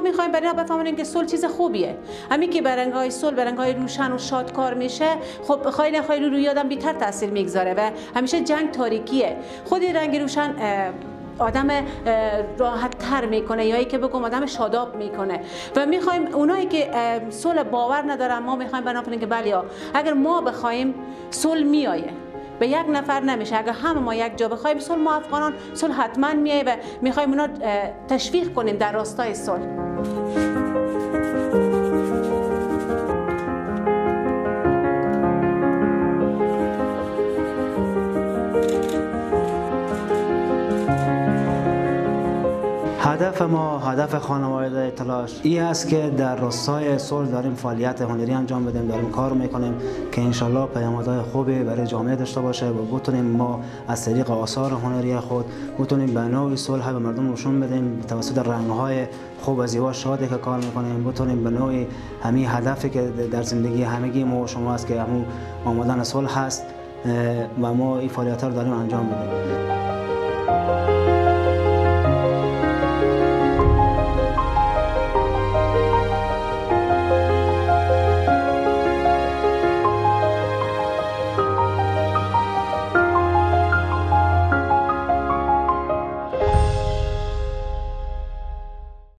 میخوایم برای بفهمونیم که صلح چیز خوبیه. همین که برنگ‌های صلح برنگ‌های روشن و شادکار میشه، خب خیلی روی آدم بیشتر تاثیر میگذاره و همیشه جنگ تاریکیه. خود رنگ روشن آدم راحت تر میکنه، یا ای که بگم آدم شاداب میکنه. و میخوایم اونایی که صلح باور ندارن، ما میخوایم بنا کنیم که بله اگر ما بخوایم صلح میایه، به یک نفر نمیشه. اگر همه ما یک جا بخوایم صلح، ما افغانان صلح حتما میایه و میخوایم اونا تشویق کنیم در راستای صلح. هدف ما، هدف خانواده تلاش این است که در راستای صلح داریم فعالیت هنری انجام بدیم، داریم کار میکنیم که انشالله پیامدهای خوبی برای جامعه داشته باشه و بتونیم ما از طریق آثار هنری خود بتونیم به نوع صلح به مردم نشون بدیم، توسط رنگ‌های خوب و زیبا شادی که کار میکنیم بتونیم به نوعی همین هدفی که در زندگی همگی ما و شما است که همون آمدن صلح هست و ما این فعالیت‌ها رو داریم انجام میدیم.